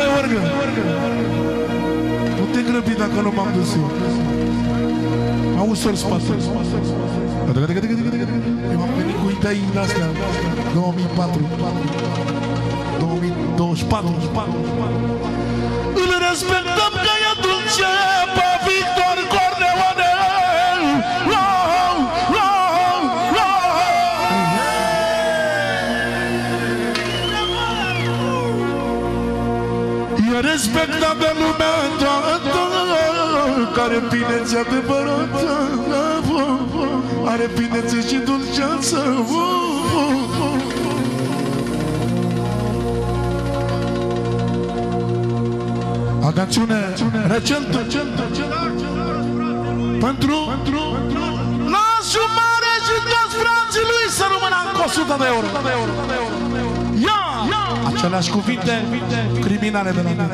urcă. Nu te grăbi dacă nu m-am dus eu. Auzi ori spate. Eu am venit cu idei din astea 2004 2024. Îl respectăm că e dulce pe Victor Corleone. E respectat de lumea toată, care finețe adevărată, are finețe și dulceață. Agațiune recentă pentru nasul mare și toți frații lui să rămână încă 100 de euro. Ia! Aceleași cuvinte criminale de la mine.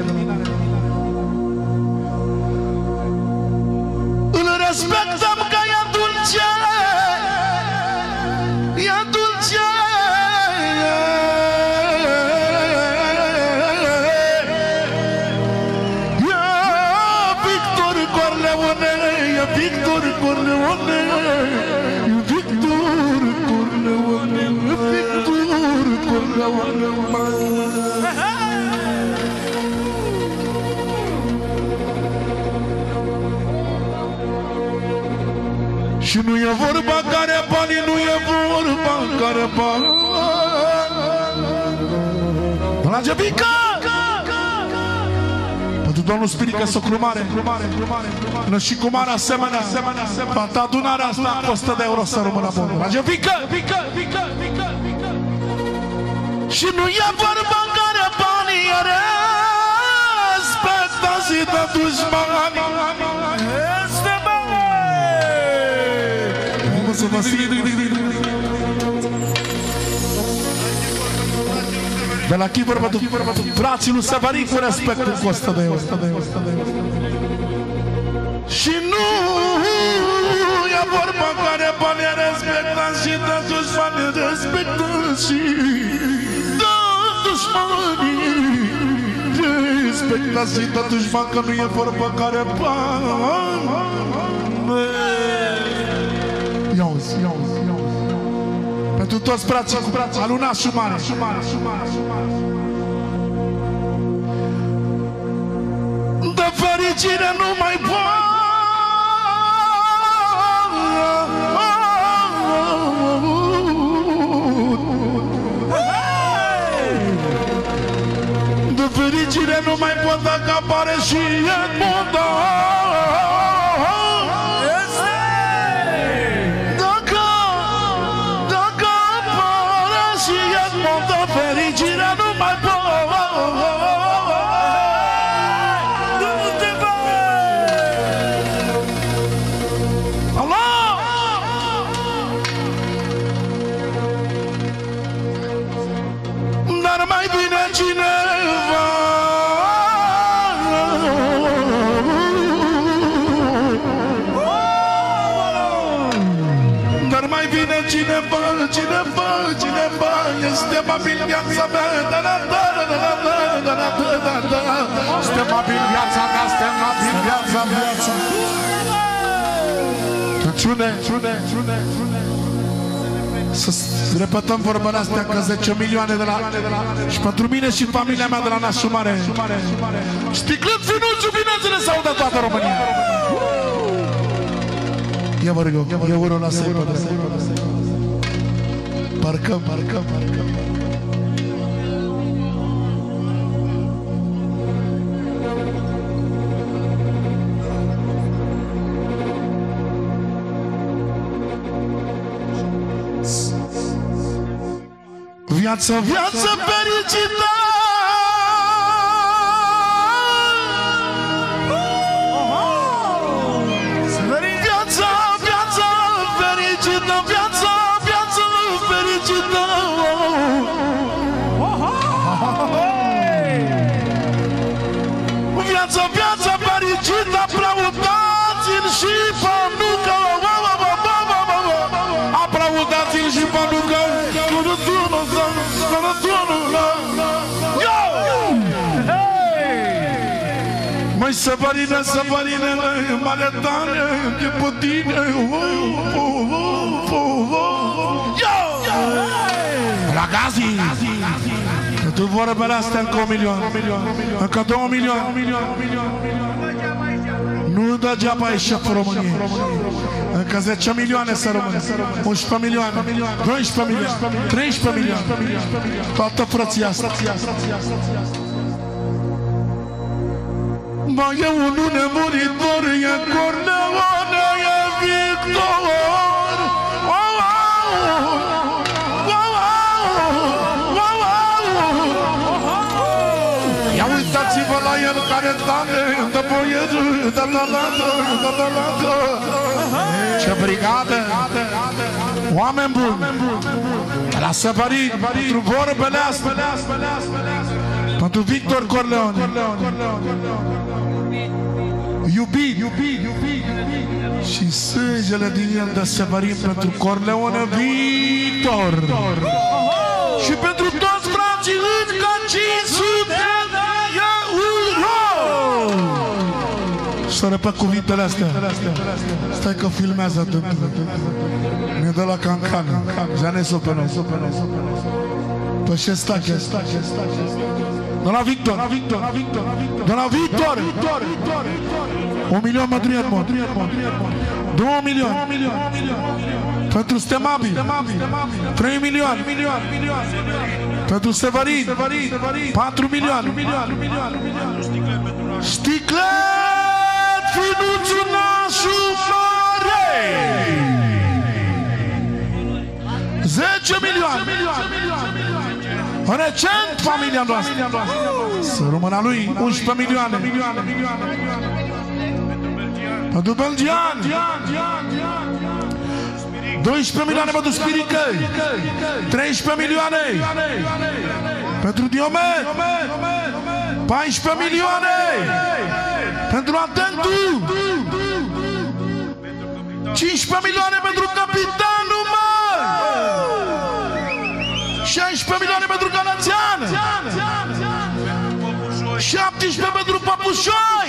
Îl respectăm că e dulce, e dulce. Victor Corleone, Victor Corleone, Victor Corleone. Și nu e vorba care banii, nu e vorba care bani. La Gebica! Domnul Spirică Socrumare, până și cu mare asemenea, toată adunarea asta costă de euro să rămână bună. Rage, vică! Și nu e vorba în care banii respectă și de dușmani. Este de la Chivăr, frații lui Severin cu respectul costă de euro. Și nu e vorba care banii respectă și de dușmani respectă și de dușmani respectă și de dușmani, că nu e vorba care bani. Ia-uzi. Pentru toți brații cu brații, aluna Sumare. De fericire nu mai pot. De fericire nu mai pot dacă apare și Edmond. Fericirea nu mai pot. Dar mai bine cineva, dar mai bine cineva este abil viața mea. Este abil viața mea, este abil viața mea. Ciune. Să repetăm vorbele astea, că 10 milioane de la... Și pentru mine și familia mea de la Nasul Mare. Sticlând finuțul, bineînțeles, sau de toată România. Ia vă rog, euro la săi. Parcăm. Viață fericită. Viața fericită, aplaudați-l și Panuca. Aplaudați-l și Panuca. Măi, Severine, Severine, maletane, de pe tine. La Gazi! Că tu vorbele astea încă 1 milion, încă 2 milioane. Nu degeaba e șeful României. Încă 10 milioane să rămână. 11 milioane, 12 milioane, 13 milioane. Toată frăția asta. Mai e unul nemuritor, e Corleone, e Victor. Ia uitați-vă la el care tane, dă boietul, dă talată. Ce brigadă! Oameni buni! La Severin, pentru vorbele astea, pentru Victor Corleone. Iubit și sângele din el de Severin pentru Corleone Victor. Și pentru toți frații încă 500 de euro. Să repet cuvintele astea. Stai că filmează atât. Ne dă la cancan. Zane sopenă. Pe ce stache? Doamna Victor! Doamna Victor! 1 milion mădruiet, mă! 2 milioane! Pentru Stemabi! 3 milioane! Pentru Severin! 4 milioane! Sticlet! Finuțul nașul mare! 10 milioane! Recent familia noastră! Să rămână lui 11 milioane! Pentru Belgian! 12 milioane pentru Spirică! 13 milioane! Pentru Diomet! 14 milioane! Pentru Atentu! 15 milioane pentru capitanul, mă! 16 milioane pentru Galațian! 17 pentru Papușoi!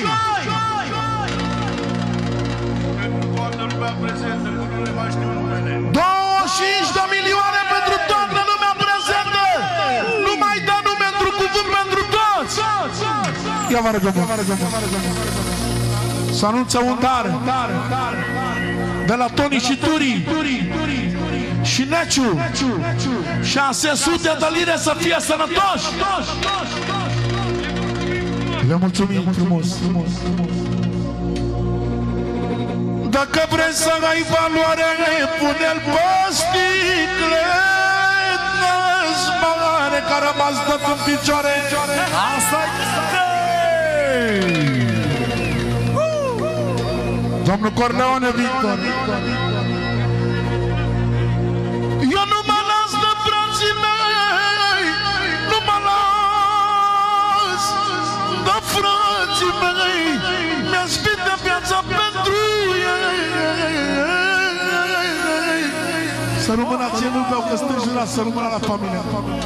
25 de milioane pentru toată lumea prezentă! Nu mai dă nume într-un cuvânt pentru toți! Ia vă rugăm! Să anunță un dar de la Toni și Turi și Neciu, 600 de lire, să fie sănătoși! Le mulțumim frumos! Dacă vrei să ai valoare, pune-l pe sticlet mare care a rămas dat în picioare. Asta-i! Domnul Corleone Victor. Eu nu mă las de frații mei, nu mă las de frații mei, mi-a spit de viața pentru ei. Să rămână ție, nu vreau că stâng jurat, să rămână la familia.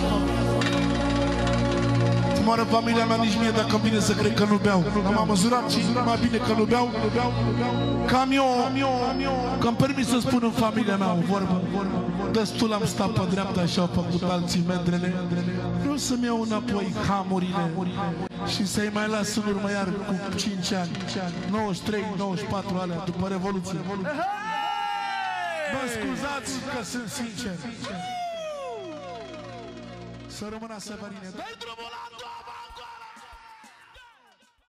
Moară familia mea, nici mie dacă îmi vine să cred că nu beau. M-am măsurat și mai bine că nu beau. Cam eu, că-mi permis să spun în familia mea o vorbă. Destul am stat pe dreapta și au făcut alții mendrele. Vreau să-mi iau înapoi hamurile și să-i mai las în urmă iar cu 5 ani. 93, 94 alea, după Revoluție. Mă scuzați că sunt sincer. Să rămână Severine. Dai drumul la toamnă!